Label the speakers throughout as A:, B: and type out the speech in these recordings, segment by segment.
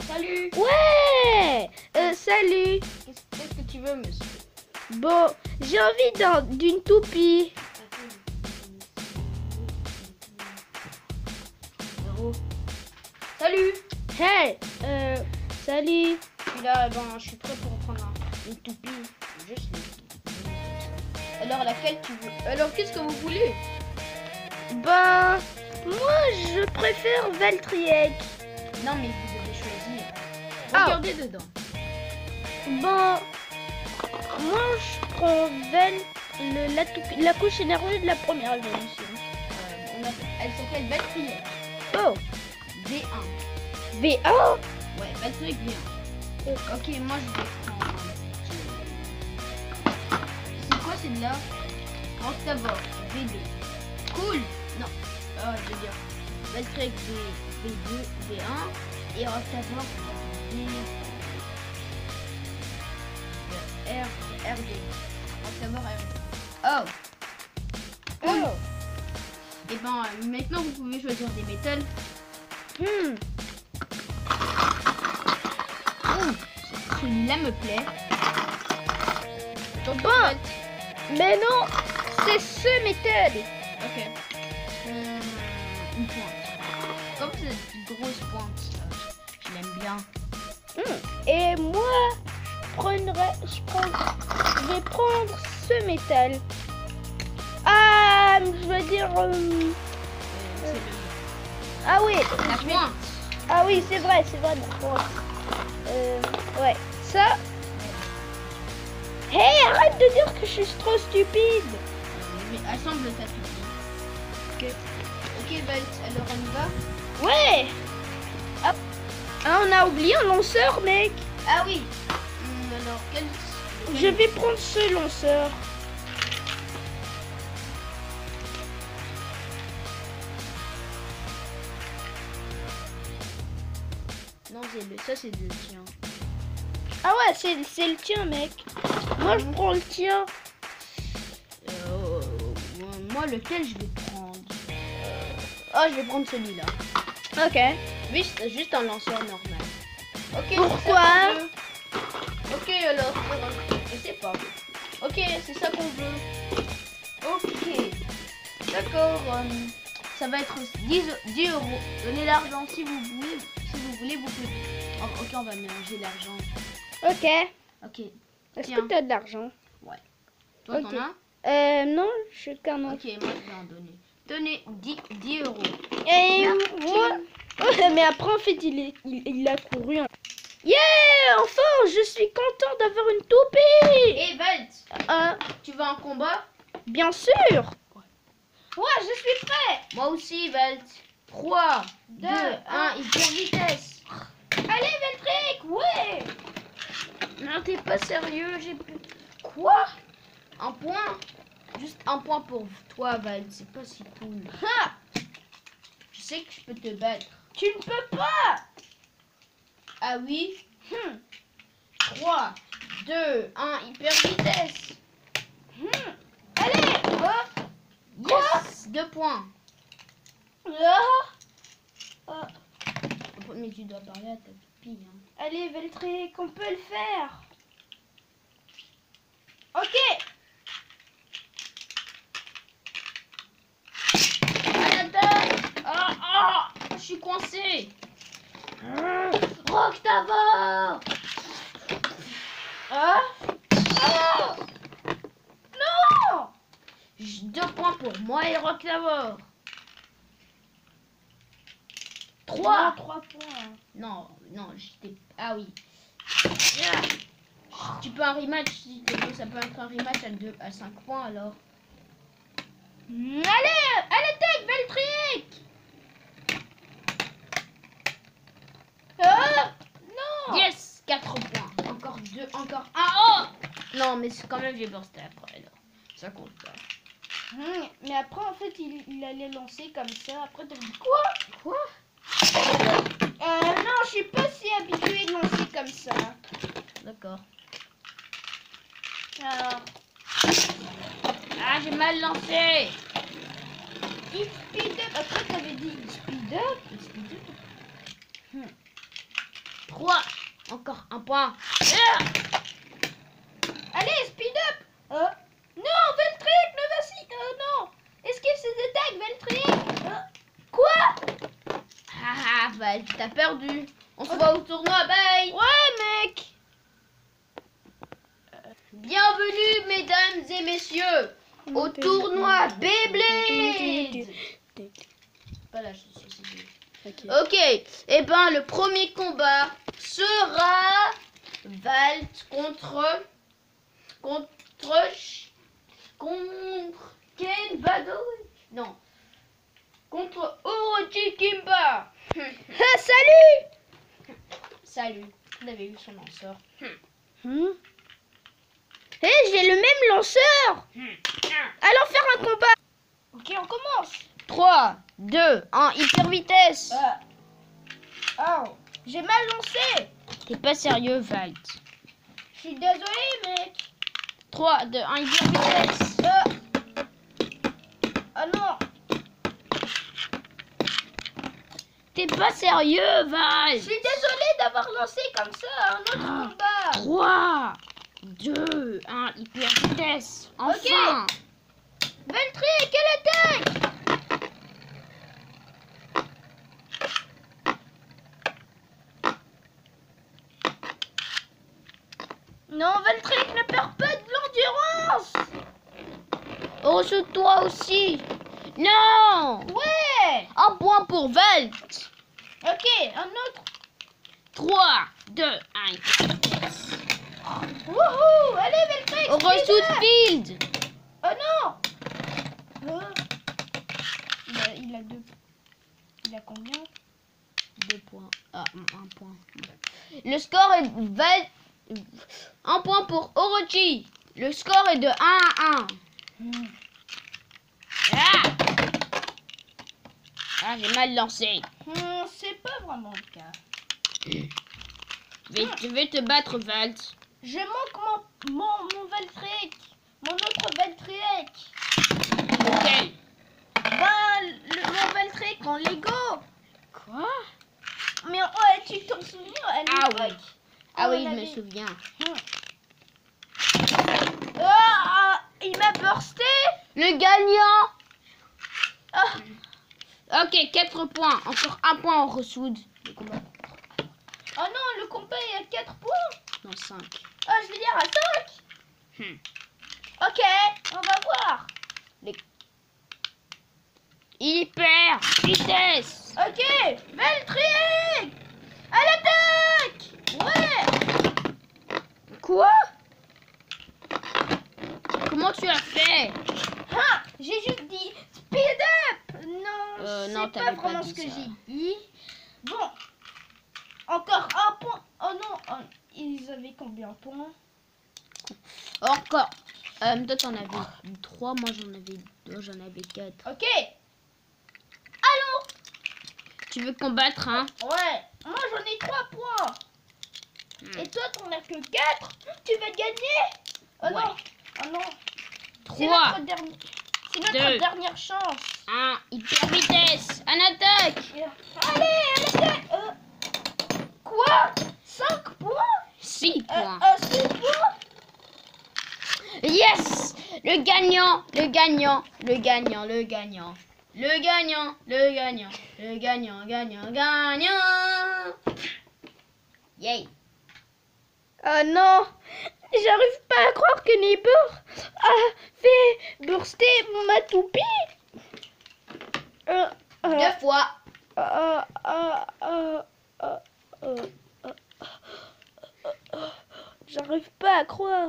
A: Salut.
B: Ouais. Salut.
A: Qu'est-ce que tu veux, monsieur?
B: Bon, j'ai envie d'une toupie.
A: Salut.
B: Hey, salut.
A: Puis là, ben, je suis prêt pour prendre une toupie. Juste alors, laquelle tu veux? Alors, qu'est-ce que vous voulez?
B: Ben, moi, je préfère Valtryek.
A: Non, mais vous devez choisir.
B: Ah.
A: Regardez dedans.
B: Ben, moi, je prends la couche énergie de la première évolution.
A: Elle s'appelle Valtryek.
B: Oh,
A: V1.
B: V1.
A: Ouais, Valtryek V1. Ok, moi je vais prendre. C'est quoi celle-là? Octavor V2. Cool. Non. Je veux dire. Valtryek V2, V1 et Octavor R2. Octavor R2. Oh.
B: Oh.
A: Et ben maintenant vous pouvez choisir des métals. Celui-là me plaît. Donc,
B: Bon. Mais non, c'est ce méthode.
A: ok. Une pointe. Comme c'est une grosse pointe, je l'aime bien.
B: Et moi, je vais prendre ce métal. Ah, je veux dire...
A: C'est
B: ah oui,
A: la pointe.
B: ah oui, c'est vrai, d'accord. Ouais, ça... Hey, arrête de dire que je suis trop stupide.
A: Mais assemble ta toupie. Ok, Valt, alors on y va.
B: Ouais. Hop. Ah, on a oublié un lanceur, mec.
A: Ah oui. Alors,
B: Je vais prendre ce lanceur.
A: Non, ça c'est le tien.
B: Ah ouais, c'est le tien, mec. Moi, je prends le tien.
A: Moi, lequel je vais prendre? Oh, je vais prendre celui-là.
B: Ok.
A: Juste un lanceur normal. Ok.
B: Pourquoi?
A: c'est ça qu'on veut. Ok, alors, je sais pas. Ok, c'est ça qu'on veut. Ok. D'accord. Ça va être 10 euros. Donnez l'argent si vous voulez. Si vous voulez, vous pouvez. Oh, ok, on va mélanger l'argent.
B: Ok.
A: Ok.
B: Est-ce
A: Tiens.
B: que t'as de l'argent?
A: Toi,
B: Ok.
A: t'en as?
B: Non, je suis qu'un
A: Ok, moi, je vais en donner. Donnez 10 euros.
B: Et
A: Merci.
B: moi... Ouais, mais après, en fait, il a couru. Yeah! Enfin, je suis content d'avoir une toupie!
A: Et Valt, tu vas en combat?
B: Bien sûr! Ouais, je suis prêt!
A: Moi aussi, Valt. 3, 2, 1, hyper vitesse.
B: Allez, Valtryek! Ouais!
A: Non, t'es pas sérieux, j'ai plus. Quoi? Un point? Juste un point pour toi, Valt. C'est pas si cool.
B: Ha!
A: Je sais que je peux te battre.
B: Tu ne peux pas!
A: Ah oui? 3, 2, 1, hyper vitesse.
B: Allez!
A: Yes! 2 points.
B: Ah.
A: Mais tu dois parler à ta toupie. Hein.
B: Allez, Valtryek, on peut le faire! Ok!
A: À l'attaque! Je suis coincé.
B: Octavor! Non!
A: 2 points pour moi et Octavor. 3.
B: 3 points.
A: Non, j'étais... Ah oui. Tu peux un rematch, si tu veux, ça peut être un rematch à 5 points alors.
B: Allez! À l'attaque, Valtryek! Non!
A: Yes! 4 points. Encore 2, encore 1. Oh! Non, mais c'est quand même, j'ai bursté après alors. Ça compte pas.
B: Mais après, en fait, il allait lancer comme ça. Après, t'as dit
A: Quoi?
B: non, je suis pas si habituée de lancer comme ça.
A: D'accord.
B: Alors,
A: Ah, j'ai mal lancé.
B: il speed up. Après, t'avais dit il speed up.
A: 3, Encore un point.
B: Allez, speed up. Non, Veltric, le vas-y. Non. Esquive ses attaques, Veltric. Quoi?
A: Ah, bah, t'as perdu. On se voit au tournoi, bye.
B: Ouais, mec.
A: Bienvenue, mesdames et messieurs, au tournoi Beyblade. Voilà, Ok, et ben le premier combat sera Valt contre Ken Bado. Non, contre Orochi Kimba.
B: Ah, salut.
A: Salut, vous avez eu son lanceur.
B: J'ai le même lanceur. Allons faire un combat. Ok, on commence.
A: 3, 2, 1, hyper vitesse.
B: Oh, j'ai mal lancé.
A: T'es pas sérieux, Valt.
B: Je suis désolé, mec.
A: 3, 2, 1, hyper vitesse.
B: Ah non.
A: T'es pas sérieux, Valt.
B: Je suis désolé d'avoir lancé comme ça un autre combat.
A: 3, 2, 1, hyper vitesse. Enfin.
B: Veltric, quelle attaque? Non, Veltric, ne perds pas de l'endurance.
A: Oh, sur toi aussi. Non.
B: Ouais.
A: Un point pour Valt.
B: Ok, un autre.
A: 3, 2, 1.
B: Wouhou, allez, Veltric.
A: Au Rosewood Field.
B: Oh non. Il a deux. Il a combien?
A: 2 points. Ah, 1 point. Le score est Valt. 1 point pour Orochi. Le score est de 1 à 1. Ah, j'ai mal lancé.
B: C'est pas vraiment le cas.
A: Je vais te battre, Valt.
B: Je manque mon Veltric. Mon autre Veltric.
A: Ok.
B: Mon Veltric en Lego.
A: Quoi?
B: Mais ouais, tu t'en souviens à l'époque?
A: Ah oui. Ah oui,
B: on
A: je me
B: avait-
A: souviens.
B: Il m'a bursté.
A: Le gagnant.
B: Ah.
A: Ok, 4 points. Encore 1 point en Rosewood. Le combat.
B: Oh non, le combat est à 4 points.
A: Non, 5.
B: Ah, je vais dire à 5. Ok, on va voir.
A: Hyper vitesse.
B: Ok, Veltric. À l'attaque. Ouais.
A: Quoi? Comment tu as fait?
B: Ah, j'ai juste dit speed up. Non,
A: non,
B: c'est pas
A: t'avais pas
B: vraiment
A: dit
B: ce que
A: ça.
B: j'ai dit. Bon, encore un point. Oh non, ils avaient combien de points?
A: Encore. Toi, t'en avais 3. Moi, j'en avais 4.
B: Ok. Allons.
A: Tu veux combattre, hein?
B: Ouais, moi j'en ai 3 points. Et toi, t'en as que 4. Tu vas gagner. Oh
A: Ouais.
B: non, oh non. C'est
A: 3,
B: notre
A: deux.
B: dernière chance.
A: 1, hyper vitesse. En attaque.
B: Allez, à l'attaque. Quoi? 5 points?
A: 6 points.
B: 6 points?
A: Yes! Le gagnant, le gagnant, le gagnant, le gagnant. Le gagnant, le gagnant, le gagnant, gagnant, gagnant. Yay!
B: Oh non, j'arrive pas à croire que Neighbor a fait burster ma toupie.
A: 2 fois.
B: J'arrive pas à croire.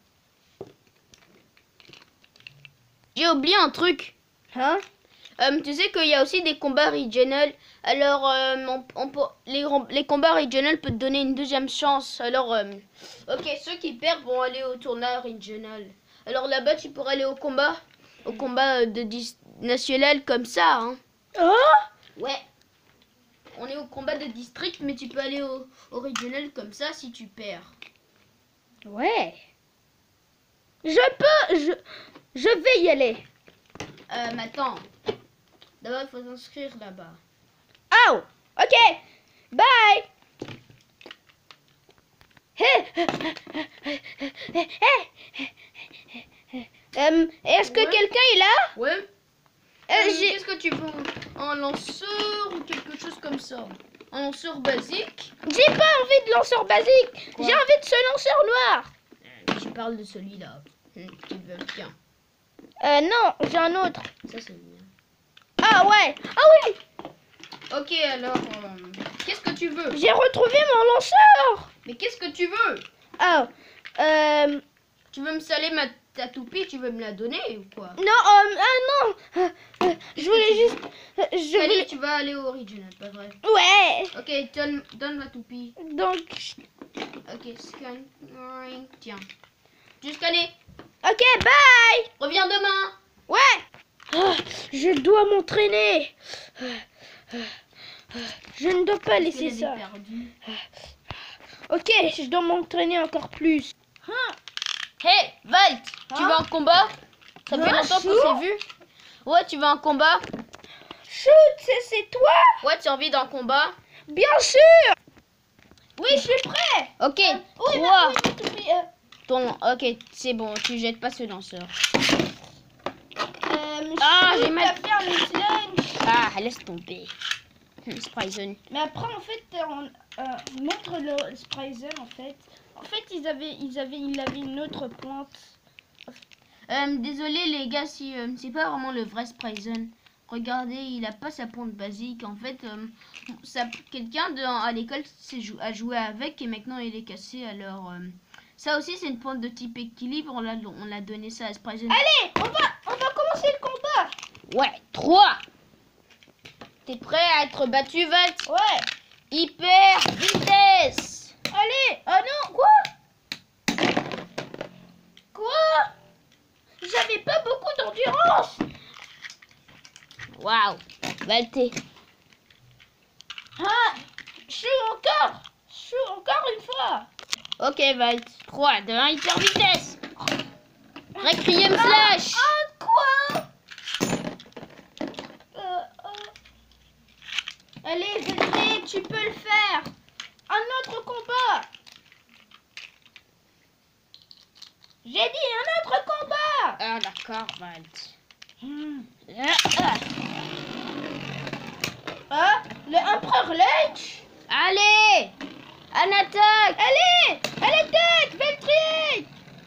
A: J'ai oublié un truc.
B: Hein?
A: Tu sais qu'il y a aussi des combats regional. Alors, les combats regional peuvent te donner une deuxième chance. Alors, ok, ceux qui perdent vont aller au tournoi regional. Alors là-bas, tu pourras aller au combat national comme ça. Hein.
B: Oh?
A: Ouais. On est au combat de district, mais tu peux aller au regional comme ça si tu perds.
B: Ouais. Je vais y aller.
A: Mais attends. D'abord, il faut s'inscrire là-bas.
B: Oh, ok. Bye. Est-ce que
A: Ouais.
B: quelqu'un est là?
A: Ouais.
B: J'ai...
A: Qu'est-ce que tu veux? Un lanceur ou quelque chose comme ça? Un lanceur basique?
B: J'ai pas envie de lanceur basique.
A: Quoi?
B: J'ai envie de ce lanceur noir.
A: Je parle de celui-là. Tu veux bien.
B: Non, j'ai un autre.
A: Ça c'est bien.
B: Ah ouais. Ah oui.
A: Ok, alors, qu'est-ce que tu veux?
B: J'ai retrouvé mon lanceur.
A: Mais qu'est-ce que tu veux?
B: Ah.
A: Tu veux me saler ta toupie? Tu veux me la donner ou quoi?
B: Non. Non. Je voulais juste. Je
A: Allez,
B: voulais.
A: tu vas aller au original, pas vrai?
B: Ouais.
A: Ok, donne ma toupie.
B: Donc.
A: Ok, scan. Tiens. Juste scanner.
B: Ok. Bye.
A: Reviens demain.
B: Ouais. Ah, je dois m'entraîner. Je ne dois pas laisser
A: Qu'est-ce qu'elle
B: ça.
A: avait perdu?
B: Ok, je dois m'entraîner encore plus.
A: Hey, Valt, tu
B: Hein?
A: veux un combat? Ça fait
B: Hein,
A: longtemps
B: Chou?
A: qu'on s'est vu. Ouais, tu veux un combat?
B: Shoot, c'est toi?
A: Ouais, tu as envie d'un combat?
B: Bien sûr. Oui, je suis prêt.
A: Ok,
B: Oui,
A: trois.
B: oui, tout pris,
A: Ok, c'est bon, tu jettes pas ce lanceur.
B: Ah,
A: j'ai
B: j'ai
A: mal-
B: faire le slunge.
A: Ah, laisse tomber. Sprayzone.
B: Mais après, en fait, on montre le Sprayzen, en fait. En fait, il avait une autre pointe.
A: Désolé les gars, si c'est pas vraiment le vrai Sprayzone. Regardez, il a pas sa pointe basique. En fait, quelqu'un à l'école a joué avec et maintenant il est cassé. Alors, ça aussi c'est une pointe de type équilibre. On l'a donné ça à Sprayzone.
B: Allez, on va commencer le combat.
A: Ouais, 3. T'es prêt à être battu, Valt?
B: Ouais.
A: Hyper vitesse.
B: Allez. Ah non, quoi? Quoi? J'avais pas beaucoup d'endurance.
A: Waouh, Valté.
B: Ah, je suis encore une fois.
A: Ok, Valt. 3, 2, 1, hyper vitesse. Requiem slash.
B: Quoi? Allez, Veltric, tu peux le faire. Un autre combat. J'ai dit un autre combat.
A: Ah, d'accord, Valt.
B: Ah, le Empereur Lech.
A: Allez, en attaque.
B: Allez, à l'attaque, Veltric.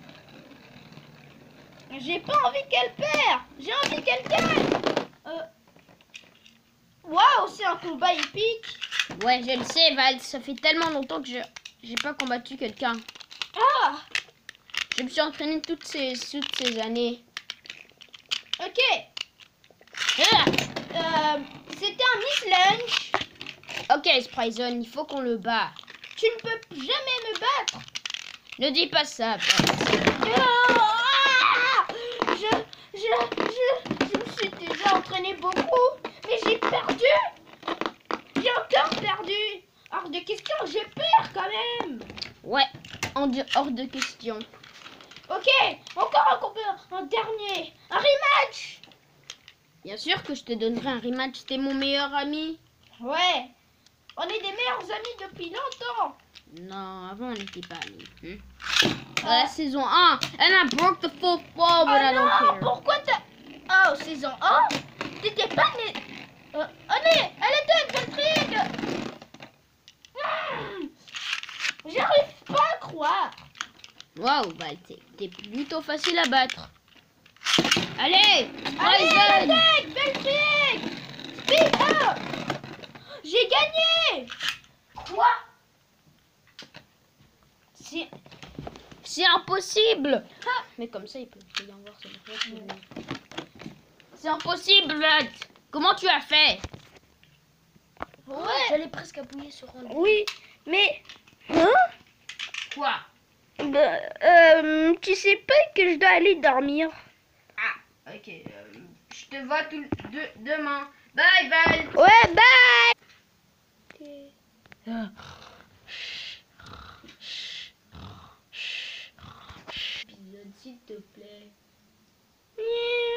B: J'ai pas envie qu'elle perd. J'ai envie qu'elle gagne. Waouh, c'est un combat épique.
A: Ouais, je le sais, Valt. Ça fait tellement longtemps que j'ai pas combattu quelqu'un.
B: Ah,
A: Je me suis entraîné toutes ces années.
B: ok.
A: Ah.
B: C'était un Miss Lunch.
A: Ok, Sprayzone, il faut qu'on le bat.
B: Tu ne peux jamais me battre.
A: Ne dis pas ça, Valt.
B: Ah, je me suis déjà entraîné beaucoup, mais j'ai perdu. J'ai encore perdu. Hors de question, je perds quand même.
A: Ouais, hors de question.
B: Ok, encore un combat, un dernier, un rematch.
A: Bien sûr que je te donnerai un rematch. T'es mon meilleur ami.
B: Ouais, on est des meilleurs amis depuis longtemps.
A: Non, avant on n'était pas amis. La saison 1, and I broke the fourth wall, but I don't
B: non,
A: care.
B: pourquoi t'as... Oh, saison 1, t'étais pas né... allez, à l'attaque, Veltric. J'arrive pas à croire.
A: Waouh, Val, t'es plutôt facile à battre. Allez,
B: Allez,
A: Sprayzone.
B: à l'attaque, Veltric. Speed up. J'ai gagné. Quoi?
A: C'est impossible. Mais comme ça, il peut y en voir. C'est impossible, Val. Comment tu as fait?
B: Ouais.
A: J'allais presque appuyer sur un.
B: Oui, mais... Hein?
A: Quoi?
B: Tu sais pas que je dois aller dormir.
A: Ah, ok. Je te vois demain. Bye, Val.
B: Ouais, bye.
A: Épisode, s'il te plaît.
B: Yeah.